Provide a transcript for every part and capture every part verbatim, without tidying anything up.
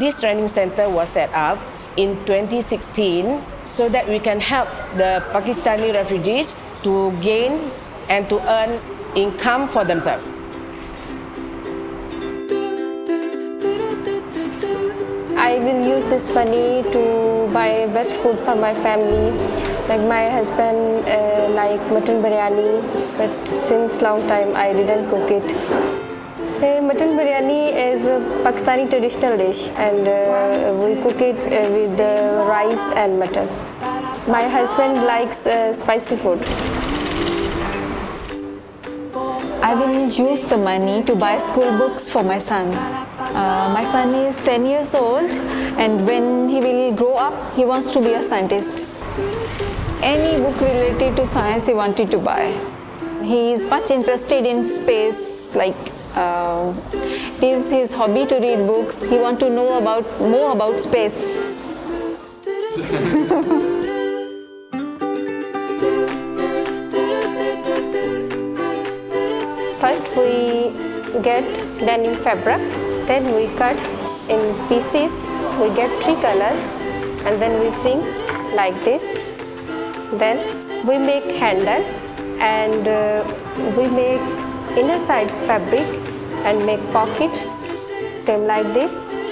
This training center was set up in twenty sixteen so that we can help the Pakistani refugees to gain and to earn income for themselves. I will use this money to buy best food for my family. Like my husband uh, like mutton biryani, but since long time I didn't cook it. Uh, mutton biryani is a Pakistani traditional dish, and uh, we cook it uh, with uh, rice and mutton. My husband likes uh, spicy food. I will use the money to buy school books for my son. Uh, my son is ten years old, and when he will grow up, he wants to be a scientist. Any book related to science he wanted to buy. He is much interested in space, like uh, it is his hobby to read books. He wants to know about more about space. First we get denim fabric, then we cut in pieces, we get three colors, and then we swing like this. Then we make handle, and uh, we make inner side fabric and make pocket, same like this.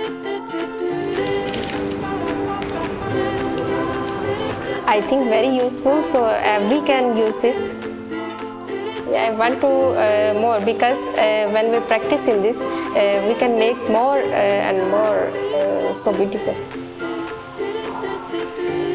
I think very useful, so every can use this. I want to uh, more because uh, when we practice in this, uh, we can make more uh, and more uh, so beautiful.